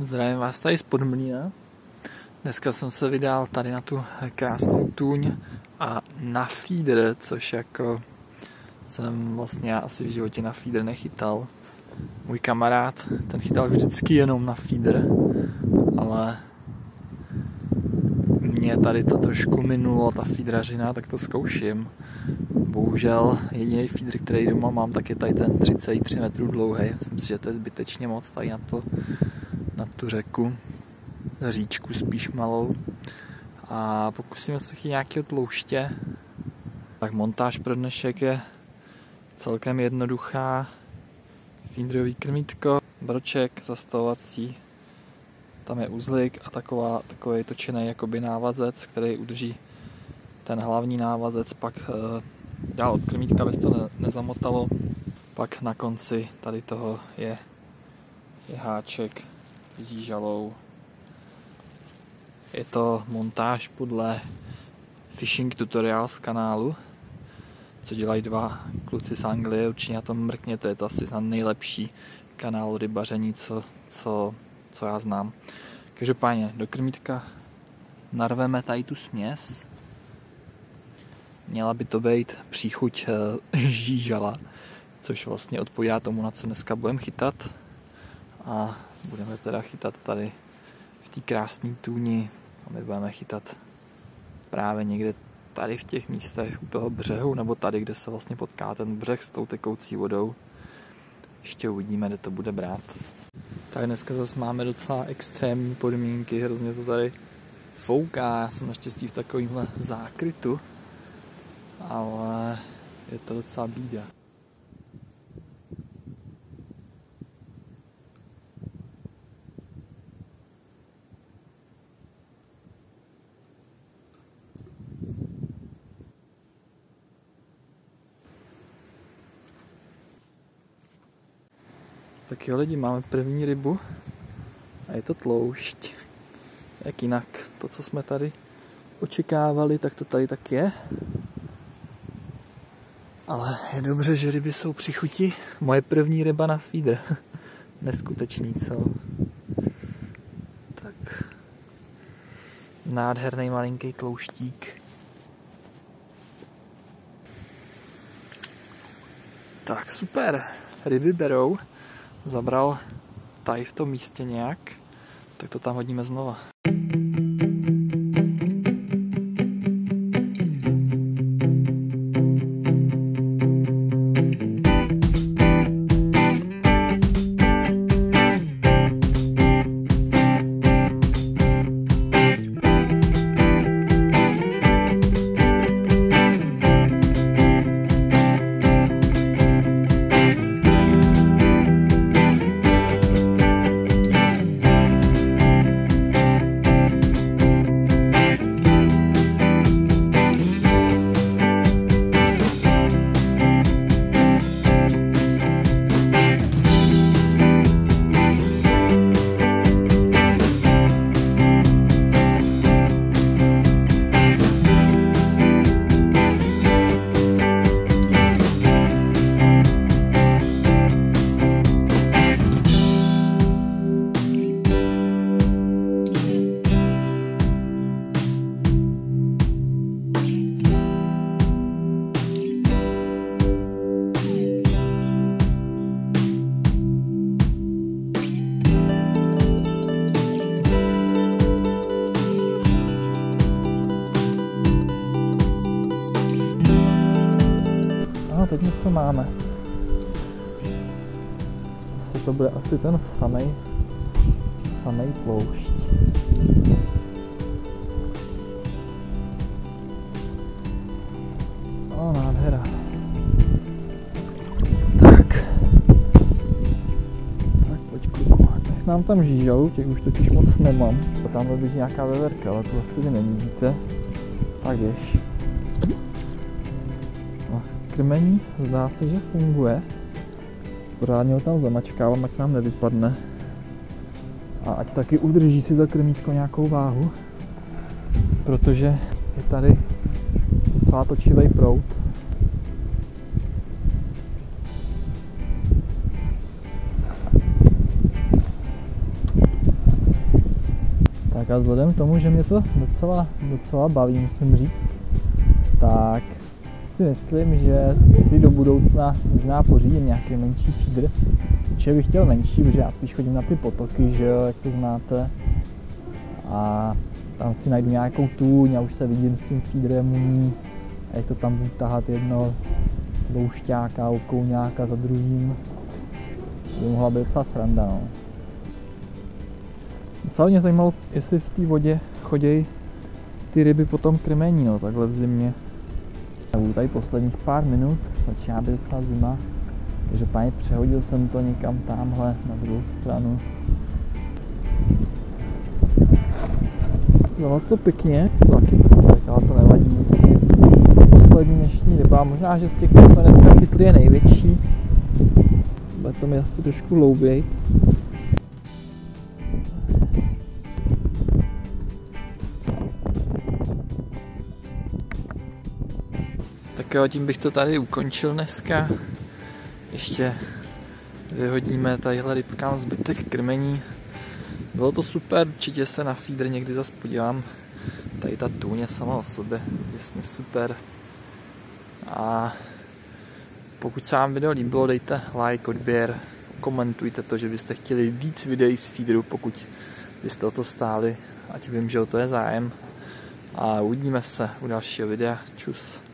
Zdravím vás tady z Podmlína. Dneska jsem se vydal tady na tu krásnou tůň a na feeder, což jako jsem vlastně asi v životě na feeder nechytal. Můj kamarád, ten chytal vždycky jenom na feeder, ale mě tady to trošku minulo, ta feederařina, tak to zkouším. Bohužel jediný feeder, který doma mám, tak je tady ten 3,3 metrů dlouhý. Myslím si, že to je zbytečně moc tady na tu řeku, říčku spíš malou. A pokusíme se chytit nějakého tlouště. Tak montáž pro dnešek je celkem jednoduchá. Feederový krmítko, broček zastavovací, tam je uzlik a takový točený jakoby návazec, který udrží ten hlavní návazec, pak dál od krmítka, aby se to nezamotalo. Pak na konci tady toho je háček s žížalou. Je to montáž podle Fishing Tutorials kanálu, co dělají dva kluci z Anglie, určitě na tom mrkněte, je to asi snad nejlepší kanál rybaření, co já znám. Každopádně do krmítka narveme tady tu směs. Měla by to být příchuť žížala, což vlastně odpovídá tomu, na co dneska budeme chytat. A budeme teda chytat tady v té krásné tůni. A my budeme chytat právě někde tady v těch místech u toho břehu, nebo tady, kde se vlastně potká ten břeh s tou tekoucí vodou. Ještě uvidíme, kde to bude brát. Tak dneska zase máme docela extrémní podmínky, hrozně to tady fouká, já jsem naštěstí v takovémhle zákrytu, ale je to docela bída. Tak jo lidi, máme první rybu a je to tloušť. Jak jinak, to co jsme tady očekávali, tak to tady tak je. Ale je dobře, že ryby jsou při chuti. Moje první ryba na feeder. Neskutečný, co? Tak. Nádherný malinký tlouštík. Tak super, ryby berou. Zabral tady v tom místě nějak, tak to tam hodíme znova. Teď něco máme. To bude asi ten samej ploušť. O, nádhera. Tak pojď kluku. Nech nám tam žížalu, těch už totiž moc nemám. Tamhle běží nějaká veverka, ale to asi vy nevidíte. Tak běž. Krmení zdá se, že funguje. Pořádně ho tam zamačkávám, ať nám nevypadne. A ať taky udrží si to krmítko nějakou váhu, protože je tady docela točivý proud. Tak a vzhledem k tomu, že mě to docela baví, musím říct, tak si myslím, že si do budoucna možná pořídím nějaký menší feeder. Určitě bych chtěl menší, protože já spíš chodím na ty potoky, že jo, jak to znáte. A tam si najdu nějakou tůň a už se vidím s tím feederem u ní. A jak to tam budu tahat jedno loušťáka, okouňáka za druhým. To by mohla být docela sranda, no. Docela mě zajímalo, jestli v té vodě chodějí ty ryby po tom krmení, no, takhle v zimě. Budu tady posledních pár minut, začíná být docela zima, takže páně přehodil jsem to někam tamhle na druhou stranu. Bylo to pěkně, to taky prcek, ale to nevadí. Poslední dnešní ryba, možná, že z těch, co jsme dneska chytli, je největší. Bude to mi asi trošku loubějc. Tak jo, tím bych to tady ukončil dneska. Ještě vyhodíme tadyhle rybkám zbytek krmení. Bylo to super, určitě se na feeder někdy zase podívám. Tady ta tůně sama o sobě, jasně super. A pokud se vám video líbilo, dejte like, odběr, komentujte to, že byste chtěli víc videí z feederu, pokud byste o to stáli, ať vím, že o to je zájem. A uvidíme se u dalšího videa. Čus.